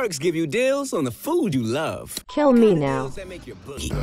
Perks give you deals on the food you love. Kill me now. Deals that make your boogie.